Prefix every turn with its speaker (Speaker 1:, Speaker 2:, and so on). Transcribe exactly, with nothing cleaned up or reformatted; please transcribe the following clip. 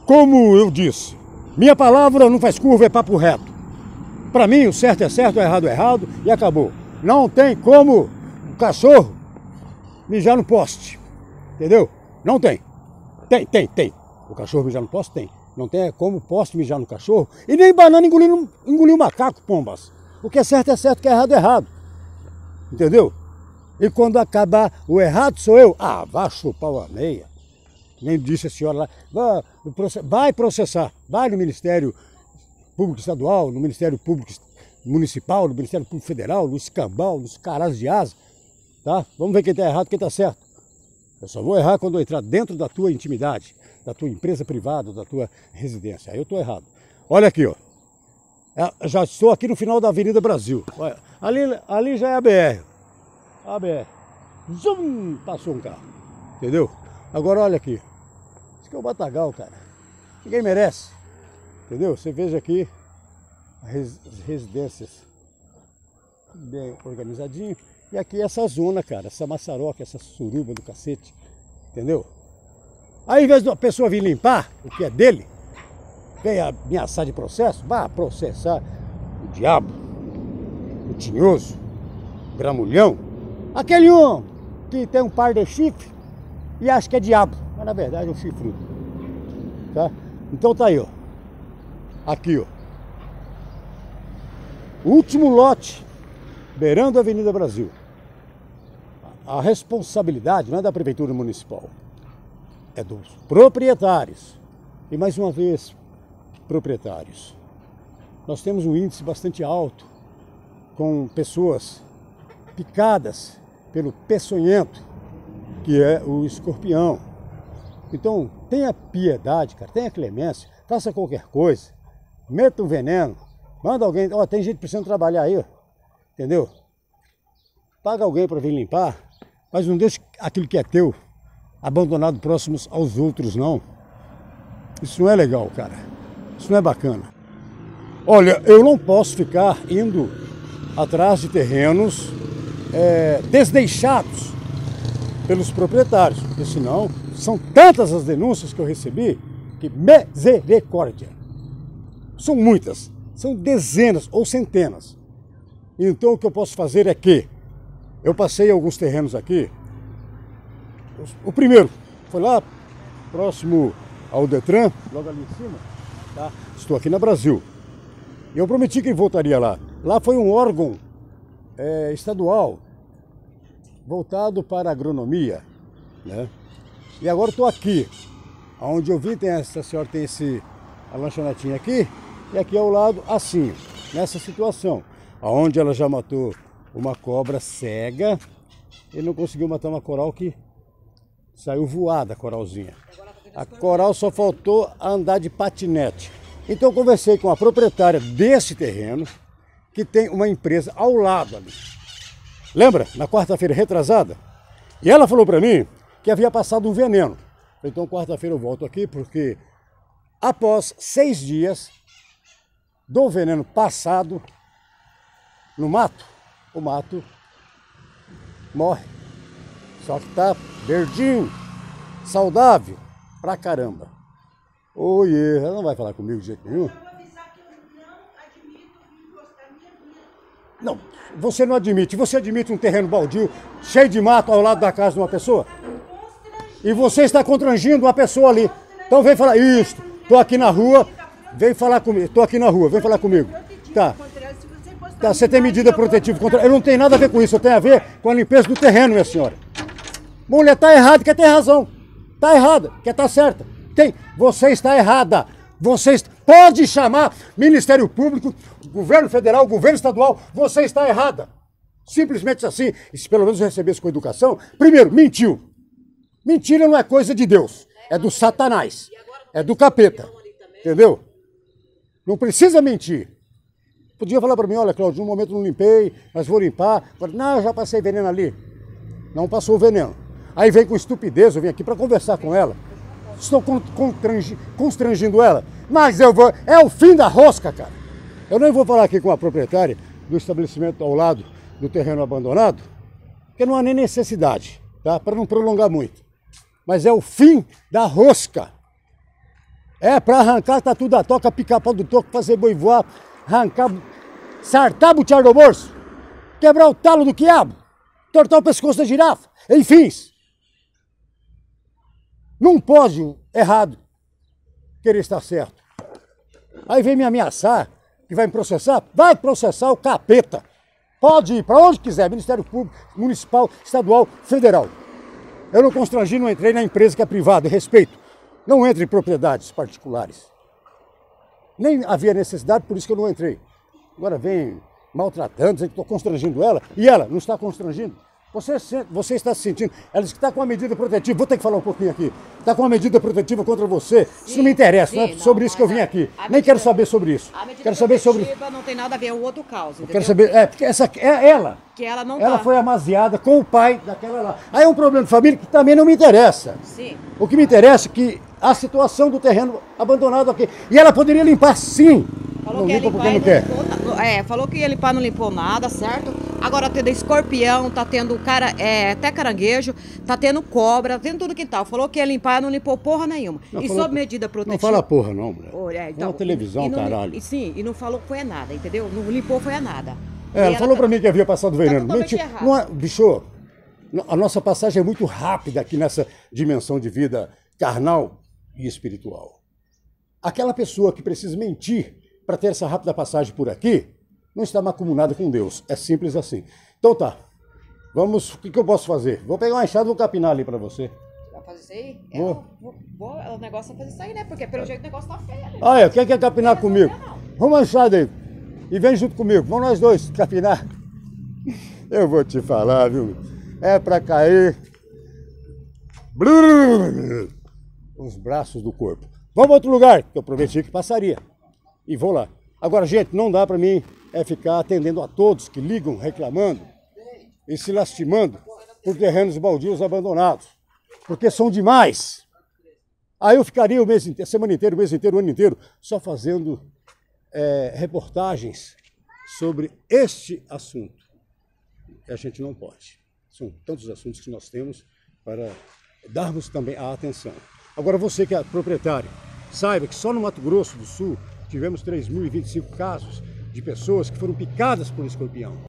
Speaker 1: como eu disse, minha palavra não faz curva, é papo reto. Para mim, o certo é certo, o errado é errado e acabou. Não tem como o cachorro mijar no poste, entendeu? Não tem. Tem, tem, tem. O cachorro mijar no poste, tem. Não tem como o poste mijar no cachorro e nem banana engolir, engolir o macaco, pombas. O que é certo é certo, o que é errado é errado. Entendeu? E quando acabar o errado sou eu, ah, vá chupar uma meia. Nem disse a senhora lá, vai, vai processar, vai no Ministério Público Estadual, no Ministério Público Municipal, no Ministério Público Federal, no escambau, nos carás de asa, tá? Vamos ver quem está errado e quem está certo. Eu só vou errar quando eu entrar dentro da tua intimidade, da tua empresa privada, da tua residência. Aí eu estou errado. Olha aqui, ó. Eu já estou aqui no final da Avenida Brasil. Olha, ali, ali já é a B R. A B R. Zum! Passou um carro. Entendeu? Agora olha aqui. Isso aqui é o Matagal, cara. Ninguém merece. Entendeu? Você veja aqui as residências bem organizadinho. E aqui essa zona, cara, essa maçaroca, essa suruba do cacete. Entendeu? Aí, ao invés de uma pessoa vir limpar o que é dele, vem ameaçar de processo, vá processar o diabo, o tinhoso, o gramulhão, aquele um que tem um par de chifre e acha que é diabo, mas na verdade é um chifrudo. Tá? Então tá aí, ó. Aqui, ó. Último lote, beirando a Avenida Brasil. A responsabilidade não é da Prefeitura Municipal, é dos proprietários. E mais uma vez, proprietários. Nós temos um índice bastante alto, com pessoas picadas pelo peçonhento, que é o escorpião. Então, tenha piedade, cara, tenha clemência, faça qualquer coisa, meta um veneno, manda alguém, ó, tem gente precisando trabalhar aí, ó, entendeu? Paga alguém para vir limpar, mas não deixe aquilo que é teu abandonado próximos aos outros, não. Isso não é legal, cara. Isso não é bacana. Olha, eu não posso ficar indo atrás de terrenos é, desdeixados pelos proprietários, porque senão são tantas as denúncias que eu recebi que misericórdia. São muitas, são dezenas ou centenas. Então o que eu posso fazer é que eu passei alguns terrenos aqui. O primeiro foi lá próximo ao Detran, logo ali em cima, tá? Estou aqui na Brasil. Eu prometi que voltaria lá. Lá foi um órgão é, estadual voltado para a agronomia, né? E agora estou aqui, onde eu vi, tem essa senhora tem esse a lanchonetinha aqui, e aqui ao lado assim, nessa situação, aonde ela já matou uma cobra cega e não conseguiu matar uma coral que saiu voada, a coralzinha. A coral só faltou andar de patinete. Então eu conversei com a proprietária desse terreno, que tem uma empresa ao lado ali. Lembra? Na quarta-feira retrasada? E ela falou para mim que havia passado um veneno. Então quarta-feira eu volto aqui porque após seis dias do veneno passado no mato, o mato morre. Só que tá verdinho, saudável pra caramba. Oiê, ela não vai falar comigo de jeito nenhum. Não, você não admite. Você admite um terreno baldio, cheio de mato ao lado da casa de uma pessoa? E você está constrangindo uma pessoa ali. Então vem falar, isso, tô aqui na rua, vem falar comigo. Tô aqui na rua, vem falar comigo. Tá. Tá, você tem medida protetiva contra... Eu não tenho nada a ver com isso, eu tenho a ver com a limpeza do terreno, minha senhora. Mulher, tá errada, quer ter razão. Tá errada, quer tá certa. Tem. Você está errada. Você est... pode chamar Ministério Público, Governo Federal, Governo Estadual, você está errada. Simplesmente assim. E se pelo menos recebesse com educação, primeiro, mentiu. Mentira não é coisa de Deus, é do Satanás, é do capeta. Entendeu? Não precisa mentir. Podia falar para mim, olha, Cláudio, no momento não limpei, mas vou limpar. Não, eu já passei veneno ali. Não passou o veneno. Aí vem com estupidez, eu vim aqui para conversar com ela. Estou constrangindo ela. Mas eu vou... É o fim da rosca, cara. Eu nem vou falar aqui com a proprietária do estabelecimento ao lado do terreno abandonado, porque não há nem necessidade, tá? Para não prolongar muito. Mas é o fim da rosca. É, pra arrancar tá tudo a toca, picar pau do toco, fazer boi voar, arrancar, sartar butear do bolso, quebrar o talo do quiabo, tortar o pescoço da girafa, enfim. Não pode o errado querer estar certo. Aí vem me ameaçar, que vai me processar, vai processar o capeta. Pode ir para onde quiser, Ministério Público, Municipal, Estadual, Federal. Eu não constrangi, não entrei na empresa que é privada, respeito. Não entre em propriedades particulares. Nem havia necessidade, por isso que eu não entrei. Agora vem maltratando, dizendo que estou constrangindo ela, e ela não está constrangindo. Você, você está se sentindo, ela disse que está com uma medida protetiva, vou ter que falar um pouquinho aqui, está com uma medida protetiva contra você, sim, isso não me interessa, sim, não é não, sobre isso que eu vim aqui, nem medida, quero saber sobre isso.
Speaker 2: A medida
Speaker 1: quero saber sobre
Speaker 2: não tem nada a ver, é o outro caso, entendeu?
Speaker 1: Quero saber, é, porque essa é ela,
Speaker 2: que ela não
Speaker 1: ela
Speaker 2: tá.
Speaker 1: foi amaziada com o pai daquela lá. Aí é um problema de família que também não me interessa.
Speaker 2: Sim.
Speaker 1: O que me interessa é que a situação do terreno abandonado aqui, e ela poderia limpar sim,
Speaker 2: falou
Speaker 1: não
Speaker 2: que
Speaker 1: limpa
Speaker 2: limpar,
Speaker 1: porque não quer.
Speaker 2: Limpou, é, falou que ia limpar, não limpou nada, certo? Agora tá tendo escorpião, tá tendo cara, é, até caranguejo, tá tendo cobra, tá tendo tudo quintal. Falou que ia limpar, não limpou porra nenhuma.
Speaker 1: Não,
Speaker 2: e
Speaker 1: falou,
Speaker 2: sobre medida protetiva...
Speaker 1: Não fala porra não, mulher.
Speaker 2: Oh, é, então,
Speaker 1: é uma televisão,
Speaker 2: e não,
Speaker 1: caralho.
Speaker 2: E, sim, e não falou que foi a nada, entendeu? Não limpou foi a nada.
Speaker 1: É, ela, ela falou
Speaker 2: tá,
Speaker 1: pra mim que havia passado o veneno.
Speaker 2: Tá
Speaker 1: Mentira. Não é, bicho, a nossa passagem é muito rápida aqui nessa dimensão de vida carnal e espiritual. Aquela pessoa que precisa mentir para ter essa rápida passagem por aqui, não está macumunada com Deus. É simples assim. Então tá, vamos, o que, que eu posso fazer? Vou pegar uma enxada e vou capinar ali para você.
Speaker 2: Vai fazer isso aí?
Speaker 1: Vou.
Speaker 2: É, vou, vou, o negócio é fazer isso aí, né? Porque pelo jeito o negócio tá feio ali.
Speaker 1: Ah, é, quem quer capinar
Speaker 2: não
Speaker 1: comigo?
Speaker 2: não.
Speaker 1: Vamos uma enxada aí. E vem junto comigo, vamos nós dois capinar. Eu vou te falar, viu? É para cair os braços do corpo. Vamos a outro lugar, que eu prometi que passaria. E vou lá. Agora, gente, não dá para mim é ficar atendendo a todos que ligam, reclamando e se lastimando por terrenos baldios abandonados. Porque são demais. Aí eu ficaria o mês inteiro, a semana inteira, o mês inteiro, o ano inteiro, só fazendo é, reportagens sobre este assunto. E a gente não pode. São tantos assuntos que nós temos para darmos também a atenção. Agora você que é proprietário, saiba que só no Mato Grosso do Sul tivemos três mil e vinte e cinco casos de pessoas que foram picadas por escorpião.